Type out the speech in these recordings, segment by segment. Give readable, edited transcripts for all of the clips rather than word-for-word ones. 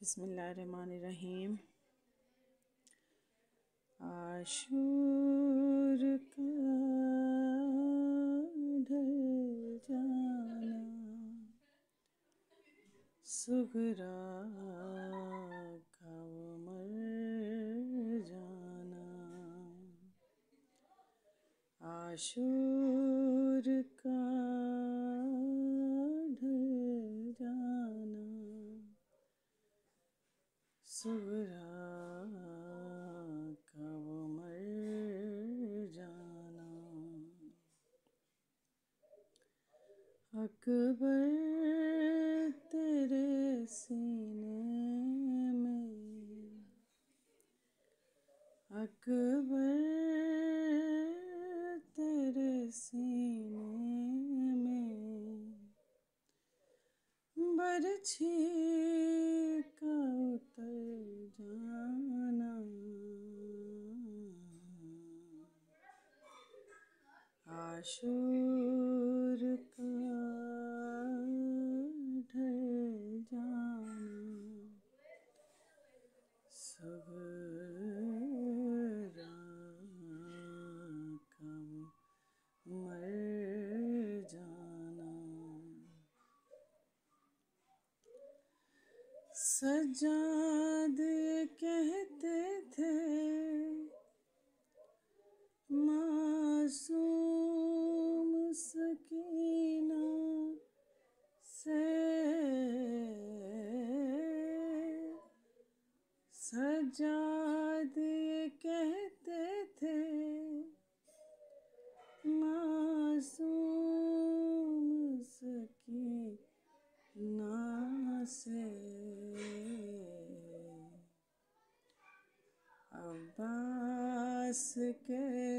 बिस्मिल्लाहिर्रहमानिर्रहीम। आशूर का ढल जाना, सुगरा का वो मर जाना। आशूर का ढल जाना, सुगरा का वो मर जाना। अकबर तेरे सीने में, अकबर तेरे सीने में, बरछी का उतर जाना। आशूर का ढल जाना, सुगरा का मर जाना। सज्जाद कहते थे मासूम सकीना से, सज्जाद कहते थे मासूम सकीना से। अब्बास के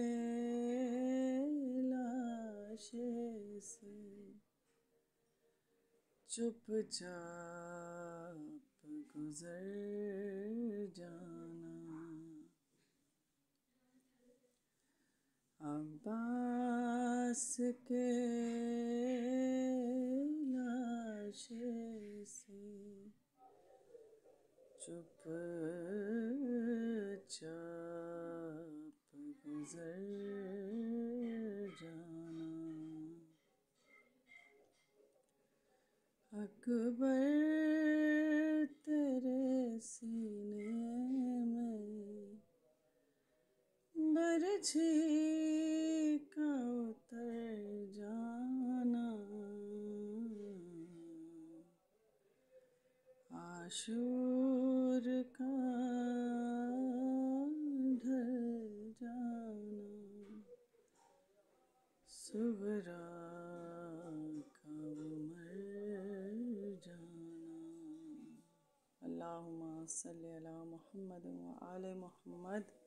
लाशे से चुपचाप गुजर जाना। अब्बास के लाशे से चुपचाप गुजर जाना। अकबर तेरे सीने में, बरछी का उतर जाना। आशूर का ढल जाना, सुगरा का वो मर जाना। अल्लाहुम्मा सल्ली अला मुहम्मद व आले मुहम्मद।